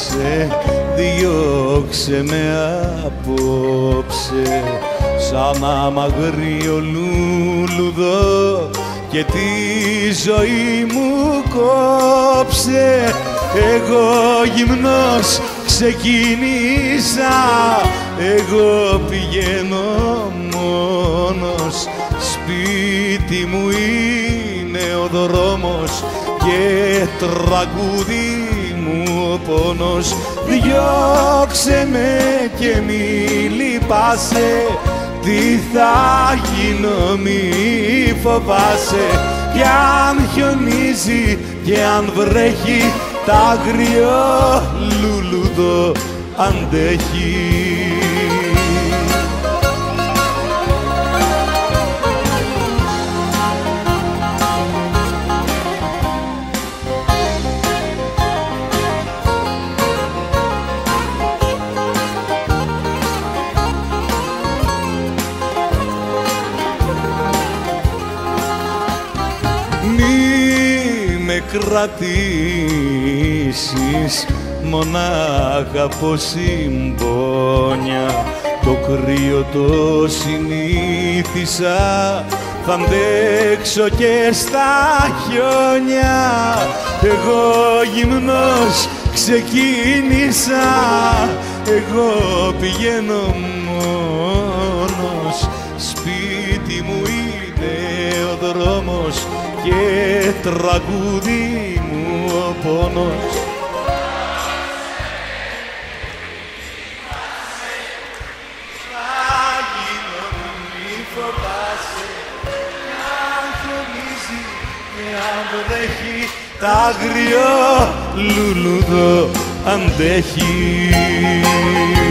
διώξε με απόψε σαν αμαγρίο λούλουδο και τη ζωή μου κόψε. Εγώ γυμνός ξεκίνησα, εγώ πηγαίνω μόνος, σπίτι μου είναι ο δρόμος και τραγούδι μου ο πόνος. Διώξε με και μη λυπάσαι, τι θα γίνω μη φοβάσαι. Κι αν χιονίζει και αν βρέχει, τ' άγριο λουλούδο αντέχει. Κρατήσεις μονάχα από συμπόνια, το κρύο το συνήθισα, θα αντέξω και στα χιόνια. Εγώ γυμνός ξεκίνησα, εγώ πηγαίνω μόνος, σπίτι μου είναι ο δρόμος και τραγούδι μου ο πόνος. Θα γίνω μη φοβάσαι, αν χιονίζει και αν βρέχει, τ' άγριο λουλούδο αντέχει.